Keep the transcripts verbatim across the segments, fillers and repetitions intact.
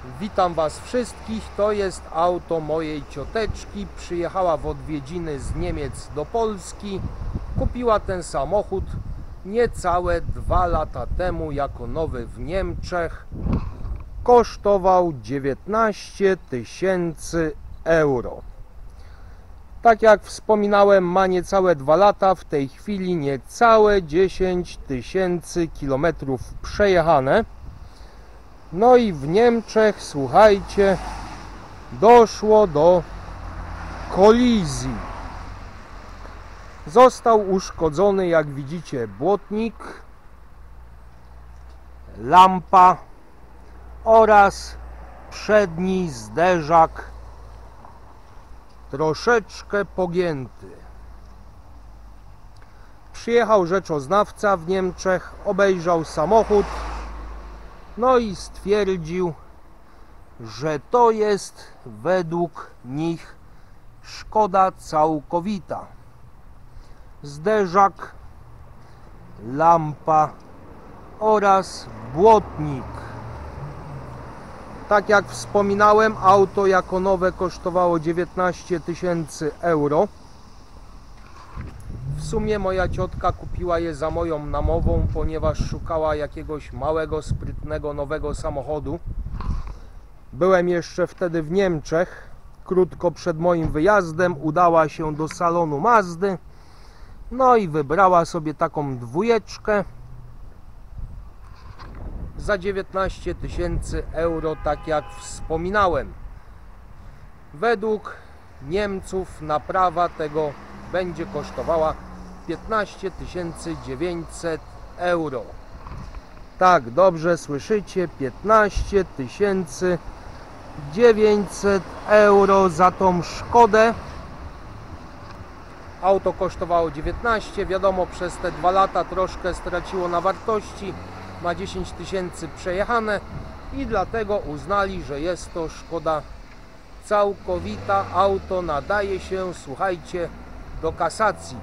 Witam Was wszystkich. To jest auto mojej cioteczki. Przyjechała w odwiedziny z Niemiec do Polski. Kupiła ten samochód niecałe dwa lata temu jako nowy w Niemczech. Kosztował dziewiętnaście tysięcy euro. Tak jak wspominałem, ma niecałe dwa lata. W tej chwili niecałe dziesięć tysięcy kilometrów przejechane. No i w Niemczech, słuchajcie, doszło do kolizji. Został uszkodzony, jak widzicie, błotnik, lampa oraz przedni zderzak troszeczkę pogięty. Przyjechał rzeczoznawca w Niemczech, obejrzał samochód, no i stwierdził, że to jest według nich szkoda całkowita. Zderzak, lampa oraz błotnik. Tak jak wspominałem, auto jako nowe kosztowało dziewiętnaście tysięcy euro. W sumie moja ciotka kupiła je za moją namową, ponieważ szukała jakiegoś małego, sprytnego, nowego samochodu. Byłem jeszcze wtedy w Niemczech. Krótko przed moim wyjazdem udała się do salonu Mazdy. No i wybrała sobie taką dwójeczkę za dziewiętnaście tysięcy euro, tak jak wspominałem. Według Niemców naprawa tego będzie kosztowała piętnaście tysięcy dziewięćset euro. Tak, dobrze słyszycie, piętnaście tysięcy dziewięćset euro za tą Szkodę. Auto kosztowało dziewiętnaście, wiadomo, przez te dwa lata troszkę straciło na wartości, ma dziesięć tysięcy przejechane i dlatego uznali, że jest to szkoda całkowita. Auto nadaje się, słuchajcie, do kasacji.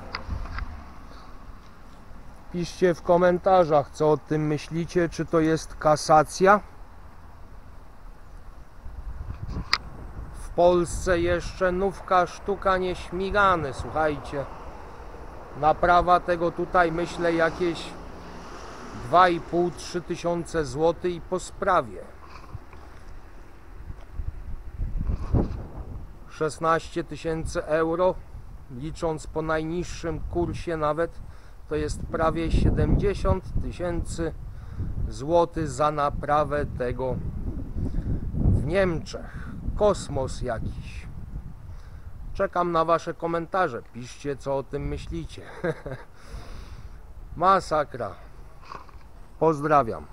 Piszcie w komentarzach, co o tym myślicie, czy to jest kasacja. W Polsce jeszcze nówka sztuka nieśmigany, słuchajcie. Naprawa tego tutaj, myślę, jakieś dwa i pół do trzech tysiące złotych i po sprawie. szesnaście tysięcy euro, licząc po najniższym kursie nawet, to jest prawie siedemdziesiąt tysięcy złotych za naprawę tego w Niemczech. Kosmos jakiś. Czekam na Wasze komentarze. Piszcie, co o tym myślicie. Masakra. Pozdrawiam.